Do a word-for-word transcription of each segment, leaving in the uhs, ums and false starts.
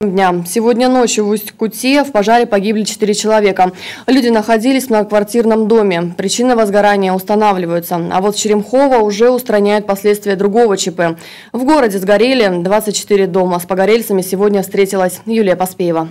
Дня. Сегодня ночью в Усть-Куте в пожаре погибли четыре человека. Люди находились в многоквартирном доме. Причины возгорания устанавливаются. А вот в Черемхово уже устраняют последствия другого ЧП. В городе сгорели двадцать четыре дома. С погорельцами сегодня встретилась Юлия Поспеева.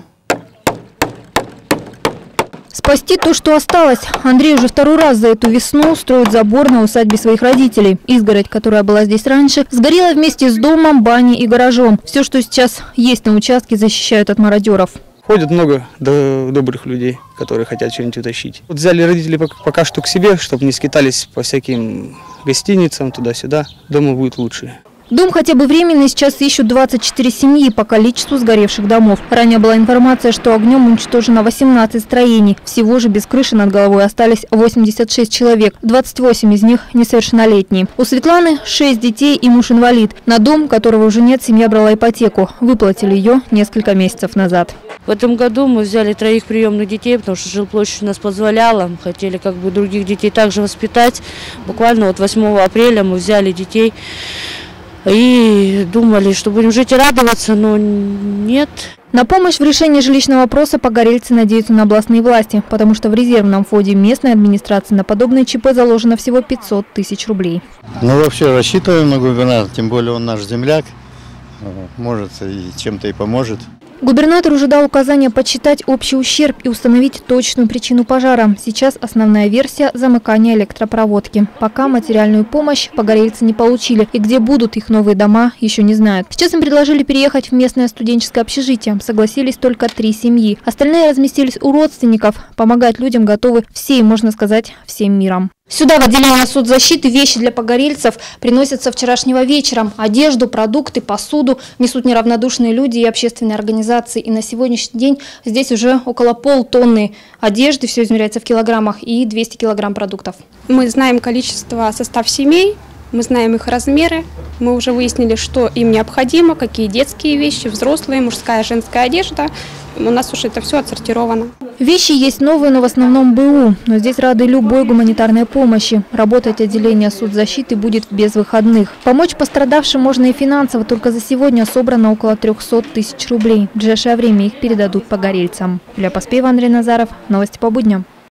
Спасти то, что осталось. Андрей уже второй раз за эту весну строит забор на усадьбе своих родителей. Изгородь, которая была здесь раньше, сгорела вместе с домом, баней и гаражом. Все, что сейчас есть на участке, защищают от мародеров. Ходят много добрых людей, которые хотят что-нибудь утащить. Вот взяли родители пока что к себе, чтобы не скитались по всяким гостиницам, туда-сюда. Дома будет лучше. Дом хотя бы временный сейчас ищут двадцать четыре семьи по количеству сгоревших домов. Ранее была информация, что огнем уничтожено восемнадцать строений. Всего же без крыши над головой остались восемьдесят шесть человек. двадцать восемь из них несовершеннолетние. У Светланы шесть детей и муж-инвалид. На дом, которого уже нет, семья брала ипотеку. Выплатили ее несколько месяцев назад. В этом году мы взяли троих приемных детей, потому что жилплощадь у нас позволяла. Мы хотели как бы других детей также воспитать. Буквально вот восьмого апреля мы взяли детей. И думали, что будем жить и радоваться, но нет. На помощь в решении жилищного вопроса погорельцы надеются на областные власти, потому что в резервном фонде местной администрации на подобные ЧП заложено всего пятьсот тысяч рублей. Ну, вообще рассчитываем на губернатора, тем более он наш земляк, может и чем-то и поможет. Губернатор уже дал указание подсчитать общий ущерб и установить точную причину пожара. Сейчас основная версия – замыкание электропроводки. Пока материальную помощь погорельцы не получили. И где будут их новые дома, еще не знают. Сейчас им предложили переехать в местное студенческое общежитие. Согласились только три семьи. Остальные разместились у родственников. Помогать людям готовы всей, можно сказать, всем миром. Сюда в отделение соцзащиты вещи для погорельцев приносят со вчерашнего вечера. Одежду, продукты, посуду несут неравнодушные люди и общественные организации. И на сегодняшний день здесь уже около полтонны одежды, все измеряется в килограммах, и двести килограмм продуктов. Мы знаем количество, состав семей, мы знаем их размеры. Мы уже выяснили, что им необходимо, какие детские вещи, взрослые, мужская, женская одежда. У нас уже это все отсортировано. Вещи есть новые, но в основном БУ. Но здесь рады любой гуманитарной помощи. Работать отделение соцзащиты будет без выходных. Помочь пострадавшим можно и финансово. Только за сегодня собрано около трёхсот тысяч рублей. В ближайшее время их передадут погорельцам. Юлия Поспеева, Андрей Назаров. Новости по будням.